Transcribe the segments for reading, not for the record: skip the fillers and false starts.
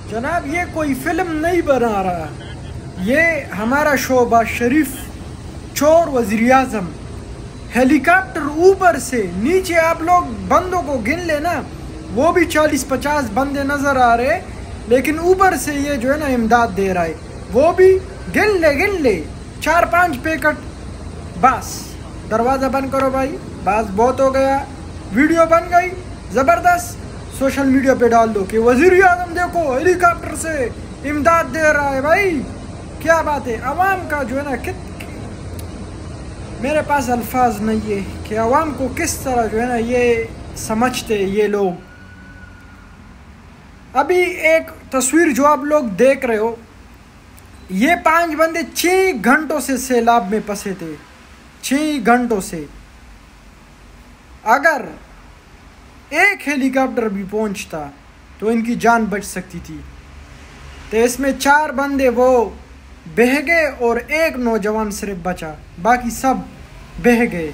जनाब ये कोई फिल्म नहीं बना रहा, ये हमारा शोबा शरीफ चोर वज़ीर आज़म हेलीकॉप्टर ऊपर से नीचे, आप लोग बंदों को गिन लेना, वो भी 40-50 बंदे नज़र आ रहे, लेकिन ऊपर से ये जो है ना इमदाद दे रहा है, वो भी गिन ले 4-5 पैकेट। बस दरवाज़ा बंद करो भाई, बस बहुत हो गया, वीडियो बन गई ज़बरदस्त, सोशल मीडिया पे डाल दो कि वज़ीर आज़म देखो हेलीकॉप्टर से इमदाद दे रहा है। भाई क्या बात है, अवाम का जो है ना मेरे पास अल्फाज नहीं है कि अवाम को किस तरह जो है ना ये समझते ये लोग। अभी एक तस्वीर जो आप लोग देख रहे हो, ये 5 बंदे 6 घंटों से सैलाब में फंसे थे, 6 घंटों से। अगर एक हेलीकॉप्टर भी पहुंचता तो इनकी जान बच सकती थी। तो इसमें 4 बंदे वो बह गए और एक नौजवान सिर्फ बचा, बाकी सब बह गए।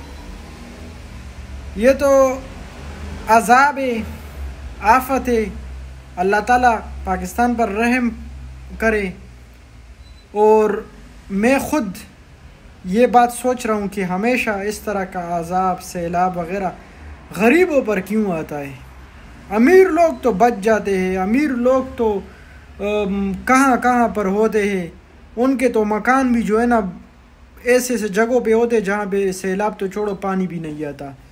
ये तो अज़ाब है, आफत है। अल्लाह ताला पाकिस्तान पर रहम करे। और मैं ख़ुद ये बात सोच रहा हूँ कि हमेशा इस तरह का अज़ाब, सैलाब वग़ैरह गरीबों पर क्यों आता है। अमीर लोग तो बच जाते हैं, अमीर लोग तो कहाँ कहाँ पर होते हैं, उनके तो मकान भी जो है ना ऐसे जगहों पे होते जहाँ पे सैलाब तो छोड़ो पानी भी नहीं आता।